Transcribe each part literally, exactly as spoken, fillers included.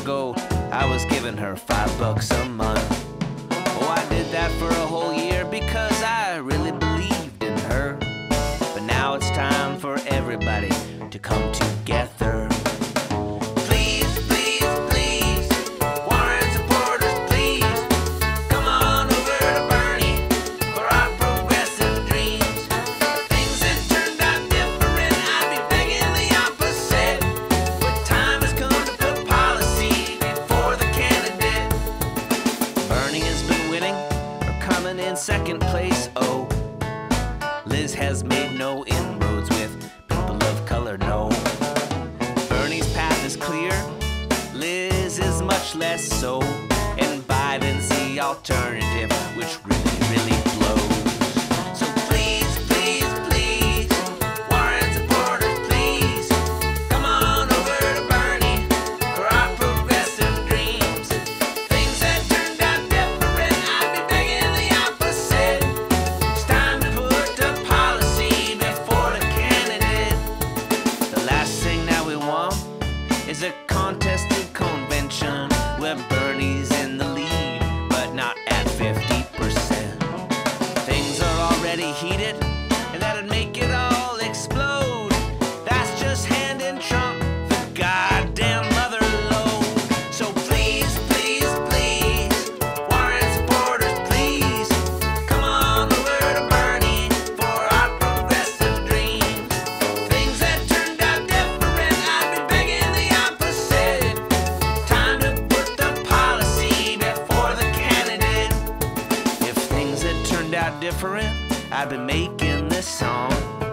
ago, I was giving her five bucks a month. Oh, I did that for a whole year because I really believed in her. But now it's time for everybody to come together. Please, please, please, Warren supporters, please, come on over to Bernie for our progressive dreams. If things had turned out different, I'd be begging the opposite. But time has come to put policy before the candidate. Bernie has been winning or coming in second place, oh. Liz has made no inroads with people of color, no. Bernie's path is clear, Liz is much less so. And Biden's the alternative, which really, really blows. So please, please, please, Warren supporters, please, come on over to Bernie for our progressive dreams. Things that turned out different, I'd be begging the opposite. It's time to put the policy before the candidate. The last thing that we want is a contested convention where Bernie's in the lead, but not at fifty percent. Things are already heated, and that'd make it all explode. That's just handing Trump the goddamn mother load. So please, please, please, Warren supporters, please, come on over to Bernie for our progressive dreams. Things that turned out different, I'd be begging the opposite. Time to put the policy before the candidate. If things had turned out different, I'd be making this song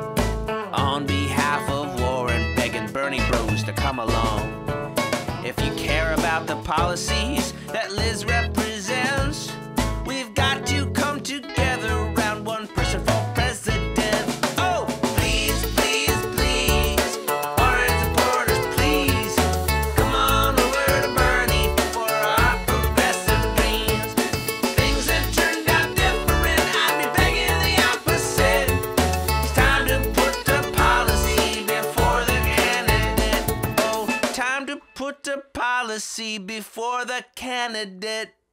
on behalf of Warren, begging Bernie bros to come along. If you care about the policies that Liz represents, we've got to come together around one person for president. Oh, please, please, please, Warren supporters, please, come on over to Bernie for our progressive dreams. Things that turned out different, I'd be begging the opposite. It's time to put the policy before the candidate. Oh, time to put the policy before the candidate.